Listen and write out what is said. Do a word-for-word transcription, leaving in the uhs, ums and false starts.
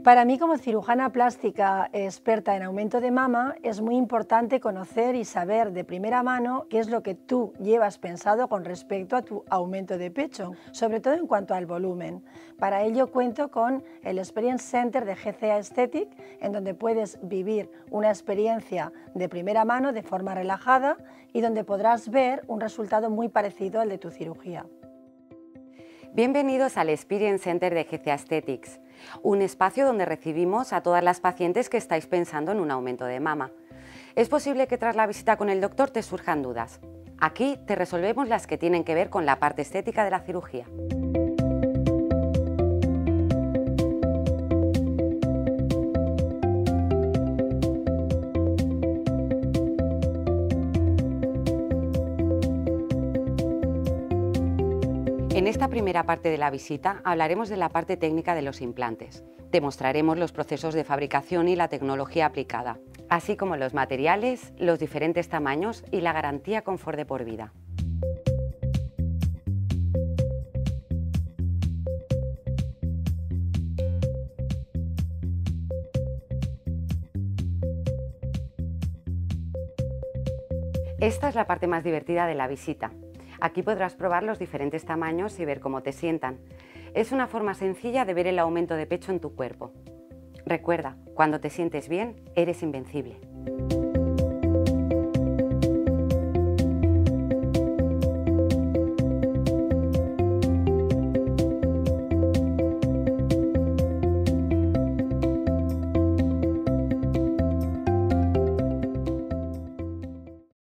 Para mí, como cirujana plástica experta en aumento de mama, es muy importante conocer y saber de primera mano qué es lo que tú llevas pensado con respecto a tu aumento de pecho, sobre todo en cuanto al volumen. Para ello cuento con el Experience Center de G C A Aesthetic, en donde puedes vivir una experiencia de primera mano de forma relajada y donde podrás ver un resultado muy parecido al de tu cirugía. Bienvenidos al Experience Center de G C A Aesthetics, un espacio donde recibimos a todas las pacientes que estáis pensando en un aumento de mama. Es posible que tras la visita con el doctor te surjan dudas. Aquí te resolvemos las que tienen que ver con la parte estética de la cirugía. En esta primera parte de la visita hablaremos de la parte técnica de los implantes. Te mostraremos los procesos de fabricación y la tecnología aplicada, así como los materiales, los diferentes tamaños y la garantía confort de por vida. Esta es la parte más divertida de la visita. Aquí podrás probar los diferentes tamaños y ver cómo te sientan. Es una forma sencilla de ver el aumento de pecho en tu cuerpo. Recuerda, cuando te sientes bien, eres invencible.